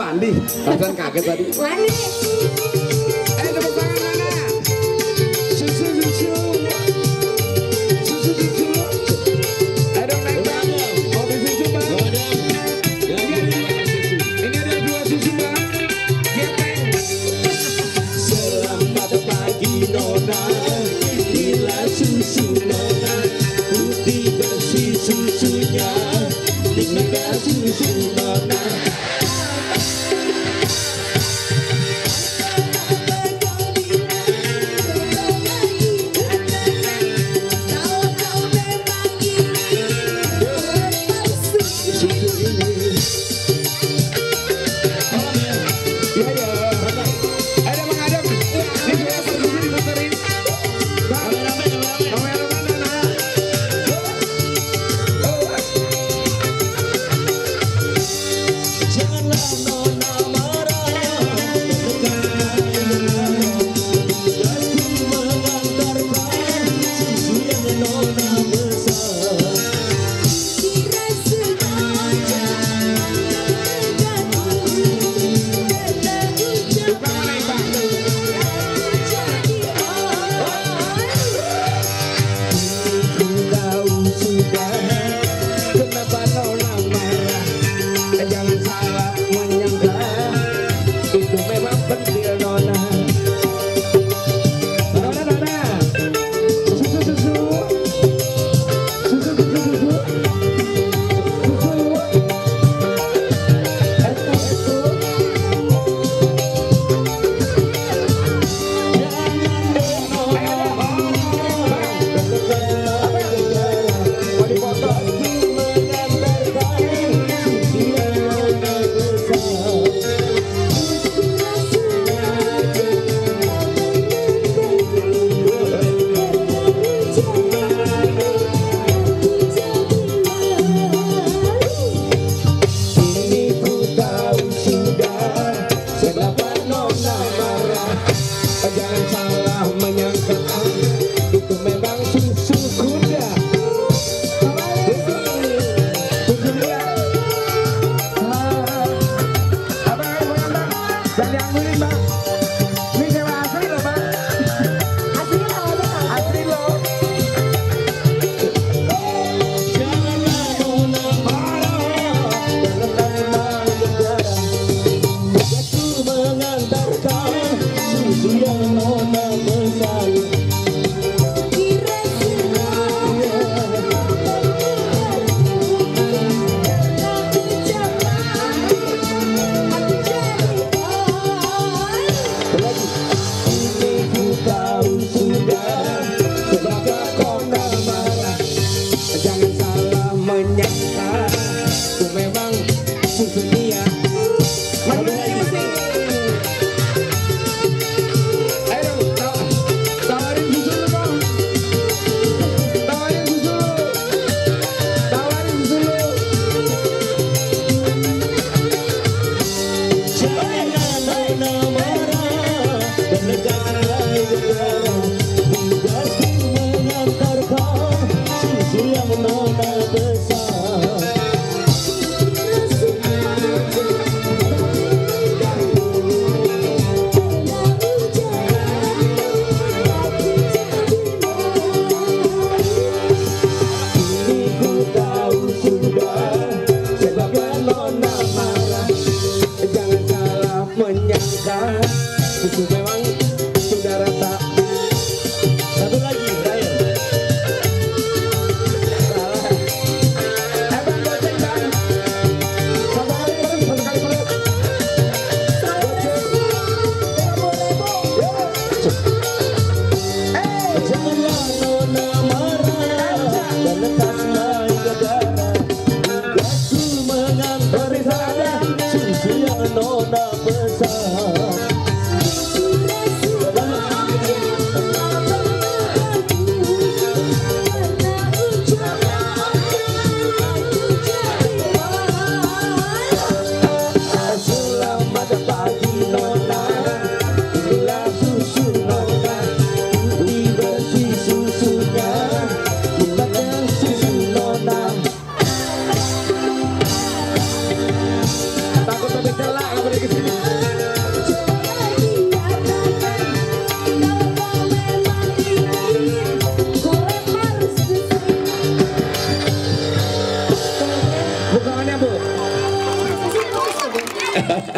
Wandi, perasaan kaget tadi. Wandi. Tepuk tangan mana? Susu. Ada naik bang. Mau beli susu bang? Ini ada 2 susu bang. Gepeng. Selamat pagi nona, inilah susu nona, putih bersih susunya, nikmat susu nona. Itu memang sudah rata. Satu lagi, Brian. Bang, goceng bang. Sabar bang, satu kali perut. Janganlah nona marah dan lekas naik ke darat. Tugasku mengantar kalian susu yang nona pesan. Takut sampai celak. kembali ke sini. Bukannya Bu.